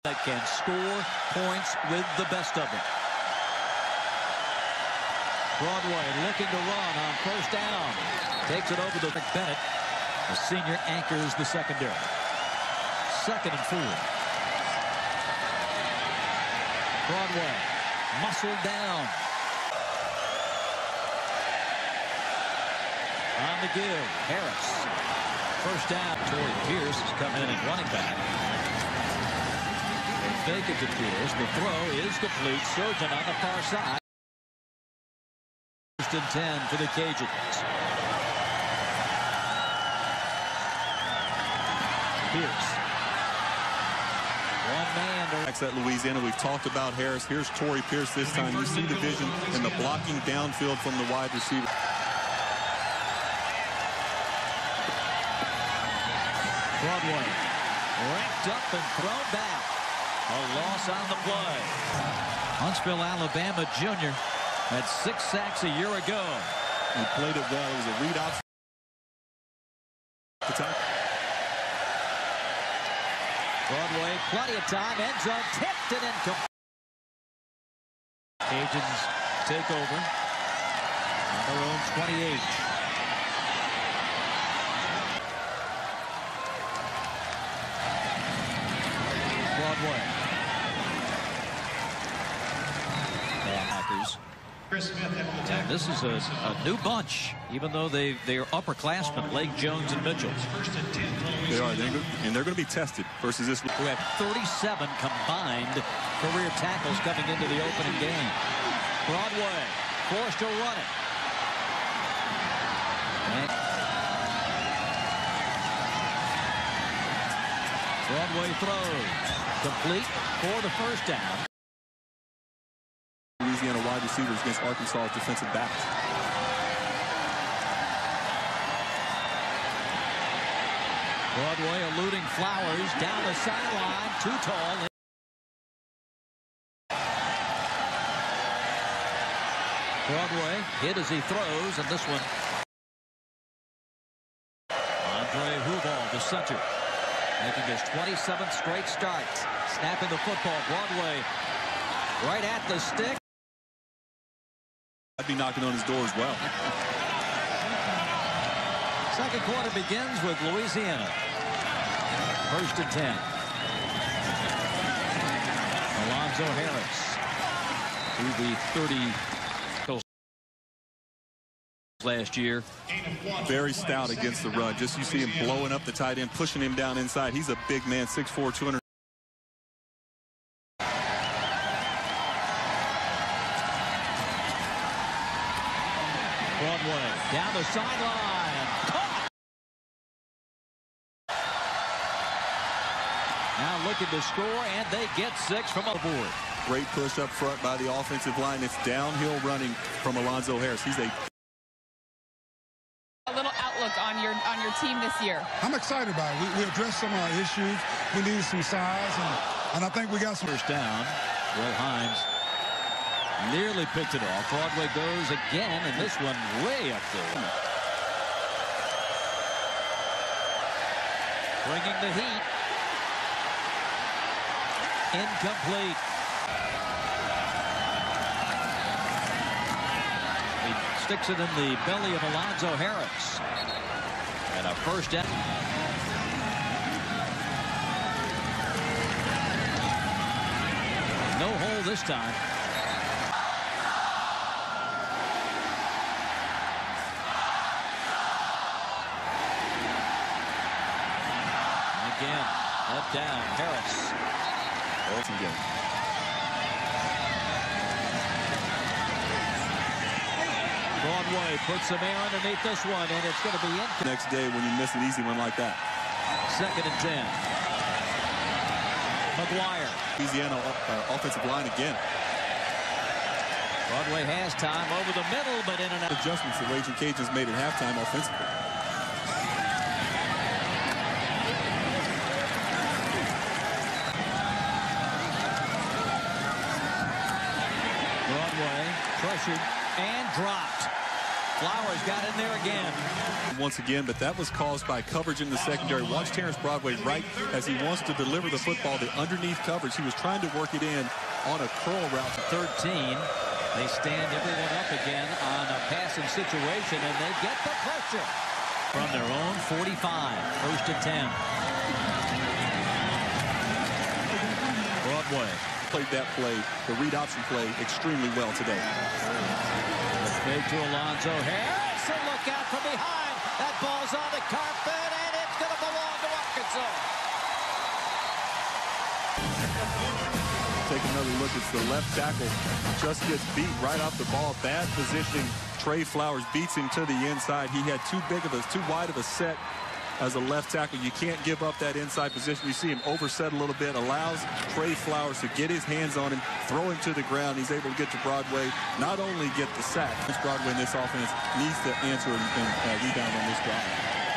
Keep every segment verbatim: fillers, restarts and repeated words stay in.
that can score points with the best of them. Broadway looking to run on first down. Takes it over to Bennett. The senior anchors the secondary. Second and four. Broadway muscled down. On the give, Harris. First down. Trey Pierce has come in at running back. They fake it to Pierce. The throw is complete. Surgeon on the far side. First and ten for the Cajuns. Pierce. One man. At Louisiana, we've talked about Harris. Here's Torrey Pierce this time. You see the vision and the blocking downfield from the wide receiver. Broadway racked up and thrown back. A loss on the play. Huntsville, Alabama junior had six sacks a year ago. He played it well. It was a read out. Broadway, plenty of time. End zone tipped and incomplete. Cajuns take over on their own twenty-eight. Broadway. Packers. And this is a, a new bunch, even though they they are upperclassmen, Lake Jones and Mitchell. They are, they're, and they're going to be tested versus this. Who have thirty-seven combined career tackles coming into the opening game. Broadway forced to run it. And Broadway throws complete for the first down. Louisiana wide receivers against Arkansas defensive backs. Broadway eluding Flowers down the sideline, too tall. Broadway hit as he throws, and this one. Andre Hubal, the center, making his twenty-seventh straight start. Snapping the football. Broadway right at the stick. I'd be knocking on his door as well. Second quarter begins with Louisiana. First and ten. Alonzo Harris to the thirty last year. Very stout against the run. Just you see him blowing up the tight end, pushing him down inside. He's a big man, six four, two hundred. Broadway down the sideline. Caught. Now looking to score, and they get six from the board. Great push up front by the offensive line. It's downhill running from Alonzo Harris. He's a a little outlook on your on your team this year. I'm excited about it. We, we addressed some of our issues. We needed some size, and, and I think we got some. First down. Will Hines nearly picked it off. Broadway goes again, and this one way up there. Bringing the heat. Incomplete. He sticks it in the belly of Alonzo Harris. And a first down. No hole this time. Again, up down, Harris. Broadway puts some air underneath this one, and it's going to be in. Next day when you miss an easy one like that. Second and ten. McGuire. Louisiana uh, offensive line again. Broadway has time over the middle, but in and out. Adjustments the Raging Cajuns made at halftime offensively. Broadway pressured and dropped. Flowers got in there again. Once again, but that was caused by coverage in the secondary. Watch Terrence Broadway right as he wants to deliver the football, the underneath coverage. He was trying to work it in on a curl route. thirteen. They stand everyone up again on a passing situation, and they get the pressure from their own forty-five. First and ten. Broadway played that play, the read option play, extremely well today. Fake to Alonzo Harris, and look out from behind. That ball's on the carpet, and it's going to belong to Arkansas. Take another look. It's the left tackle. Just gets beat right off the ball. Bad positioning. Trey Flowers beats him to the inside. He had too big of a, too wide of a set as a left tackle. You can't give up that inside position. You see him overset a little bit. Allows Trey Flowers to get his hands on him, throw him to the ground. He's able to get to Broadway. Not only get the sack. This Broadway in this offense needs to answer and, and uh, rebound on this drive.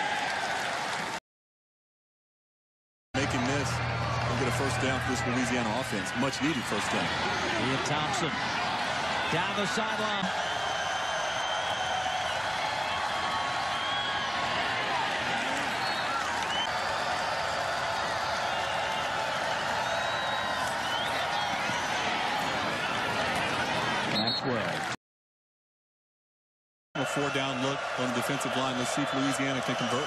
Making this and get a first down for this Louisiana offense. Much needed first down. Ian Thompson down the sideline. A four down look on the defensive line. Let's see if Louisiana can convert.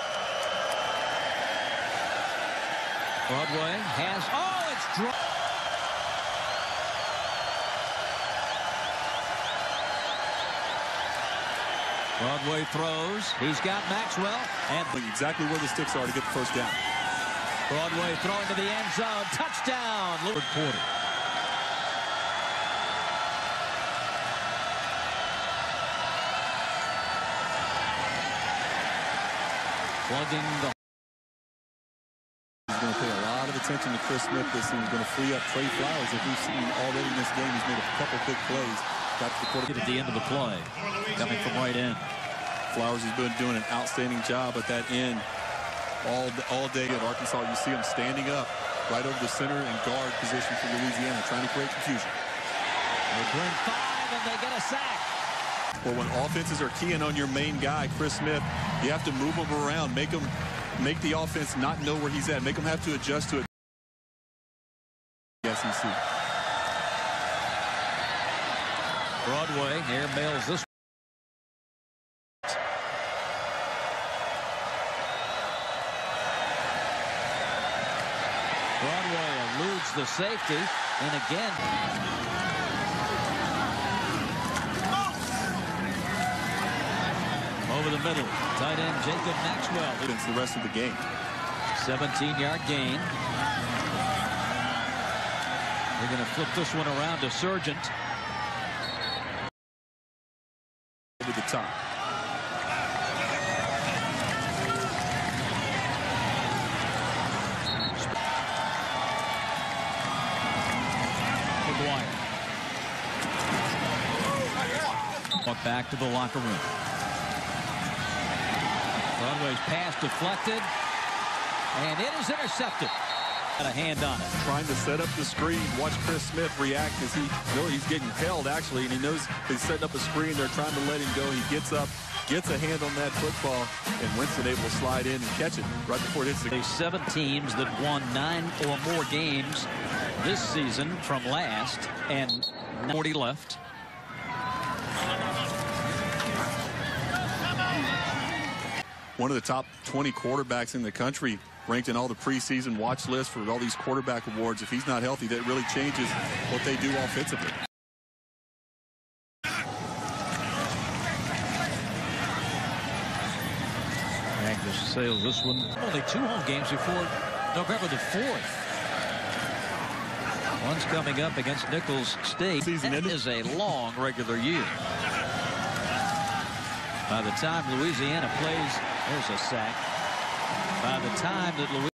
Broadway has, oh, it's dropped. Broadway throws. He's got Maxwell. And exactly where the sticks are to get the first down. Broadway throwing to the end zone. Touchdown. Third quarter. Plugging the. He's going to pay a lot of attention to Chris Smith this season. He's going to free up Trey Flowers. As we've seen already in this game, he's made a couple big plays. Got to the quarter. At the end of the play, coming from right in. Flowers has been doing an outstanding job at that end all all day at Arkansas. You see him standing up right over the center and guard position for Louisiana, trying to create confusion. They bring five and they get a sack. Well, when offenses are keying on your main guy, Chris Smith, you have to move him around, make him, make the offense not know where he's at, make him have to adjust to it. S E C. Broadway airmails this. Broadway eludes the safety, and again. Over the middle, tight end Jacob Maxwell. It's the rest of the game. seventeen yard gain. They're going to flip this one around to Sargent. Over the top. McGuire. Walk back to the locker room. Broadway's pass deflected, and it is intercepted. Got a hand on it. Trying to set up the screen. Watch Chris Smith react as he knows he's getting held, actually, and he knows he's setting up a screen. They're trying to let him go. He gets up, gets a hand on that football, and Winston able to slide in and catch it right before it hits the. There's seven teams that won nine or more games this season from last, and forty left. One of the top twenty quarterbacks in the country, ranked in all the preseason watch lists for all these quarterback awards. If he's not healthy, that really changes what they do offensively. Magnus sails this one. Only two home games before November the fourth. One's coming up against Nicholls State. Season that ended. is a long regular year. By the time Louisiana plays, there's a sack. By the time that Louisiana